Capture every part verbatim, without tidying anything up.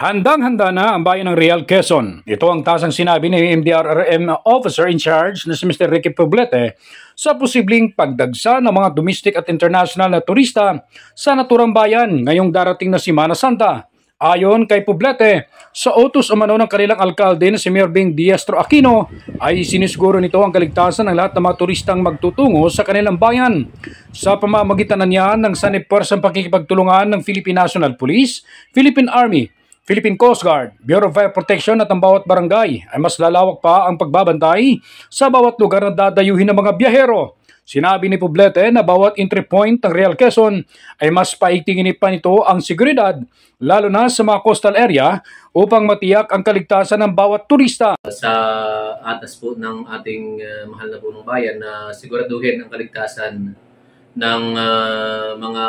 Handang-handa na ang bayan ng Real Quezon. Ito ang tasang sinabi ni M D R R M Officer in Charge na si Mister Ricky Poblete sa posibleng pagdagsa ng mga domestic at international na turista sa naturang bayan ngayong darating na Semana Santa. Ayon kay Poblete, sa utos umano ng kanilang alkalde na si Mayor Bing Diastro Aquino ay sinisiguro nito ang kaligtasan ng lahat ng mga turistang magtutungo sa kanilang bayan. Sa pamamagitan na niya ng sanib-puwersang pakikipagtulungan ng Philippine National Police, Philippine Army, Philippine Coast Guard, Bureau of Fire Protection at ang bawat barangay ay mas lalawak pa ang pagbabantay sa bawat lugar na dadayuhin ng mga biyahero. Sinabi ni Poblete na bawat entry point ng Real Quezon ay mas paigtingin pa nito ang seguridad, lalo na sa mga coastal area upang matiyak ang kaligtasan ng bawat turista. Sa atas po ng ating uh, mahal na punong bayan na siguraduhin ang kaligtasan ng uh, mga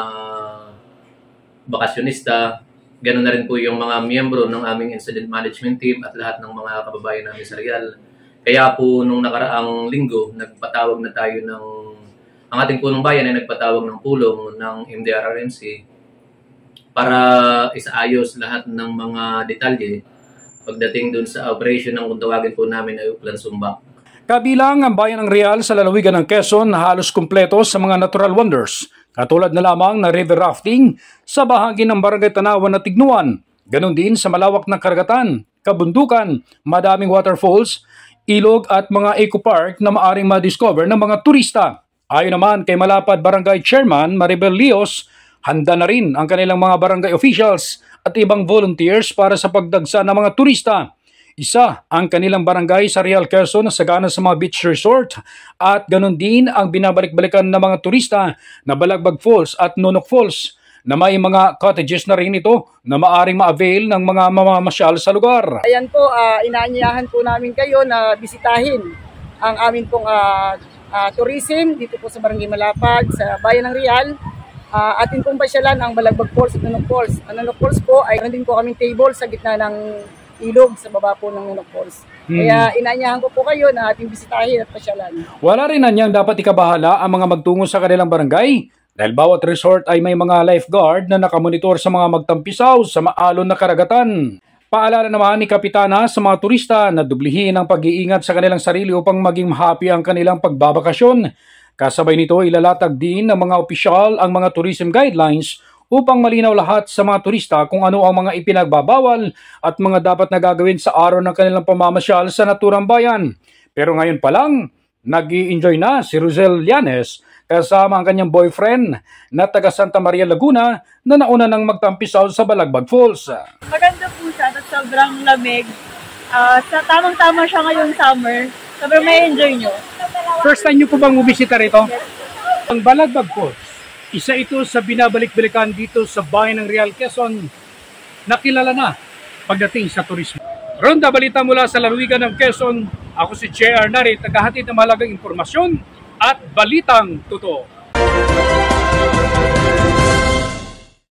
bakasyonista. Ganoon na rin po yung mga miyembro ng aming incident management team at lahat ng mga kababayan namin sa Real. Kaya po nung nakaraang linggo, nagpatawag na tayo ng, ang ating punong bayan ay nagpatawag ng pulong ng M D R R M C para isaayos lahat ng mga detalye pagdating dun sa operation ng kung tawagin po namin ay Uplan Sumbak. Kabilang ang bayan ng Real sa lalawigan ng Quezon na halos kumpleto sa mga natural wonders, katulad na lamang na river rafting sa bahagi ng Barangay Tanawan na Tignuan. Ganon din sa malawak na karagatan, kabundukan, madaming waterfalls, ilog at mga eco park na maaring madiscover ng mga turista. Ayon naman kay Malapad Barangay Chairman Maribel Leos, handa na rin ang kanilang mga barangay officials at ibang volunteers para sa pagdagsa ng mga turista. Isa ang kanilang barangay sa Real Quezon na sagana sa mga beach resort at ganon din ang binabalik-balikan ng mga turista na Balagbag Falls at Nonok Falls na may mga cottages na rin ito na maaring ma-avail ng mga mamamasyal sa lugar. Ayan po, uh, inaanyayahan po namin kayo na bisitahin ang amin pong uh, uh, tourism dito po sa Barangay Malapad, sa Bayan ng Real. Uh, atin pong pasyalan ang Balagbag Falls at Nonok Falls. Ang Nonok Falls po ay meron din po kaming table sa gitna ng ilog sa baba po ng Nonok Falls. Hmm. Kaya inaanyahan ko po kayo na ating bisitahin at pasyalan. Wala rin anyang dapat ikabahala ang mga magtungo sa kanilang barangay dahil bawat resort ay may mga lifeguard na nakamonitor sa mga magtampisaw sa maalon na karagatan. Paalala naman ni Kapitana sa mga turista na dublihin ang pag-iingat sa kanilang sarili upang maging happy ang kanilang pagbabakasyon. Kasabay nito ilalatag din ng mga opisyal ang mga tourism guidelines upang malinaw lahat sa mga turista kung ano ang mga ipinagbabawal at mga dapat na gagawin sa araw ng kanilang pamamasyal sa naturang bayan. Pero ngayon pa lang, nag-i-enjoy na si Rosel Llanes kasama ang kanyang boyfriend na taga Santa Maria Laguna na nauna nang magtampisaw sa Balagbag Falls. Maganda po siya at sobrang lamig. Uh, sa tamang-tama siya ngayong summer. Sobrang may enjoy nyo. First time nyo po bang bumibisita rito? Yes. Ang Balagbag Falls, isa ito sa binabalik-balikan dito sa bayan ng Real Quezon na kilala na pagdating sa turismo. Ronda balita mula sa lalawigan ng Quezon, ako si J R Nari, tagahatid ng mahalagang impormasyon at balitang totoo.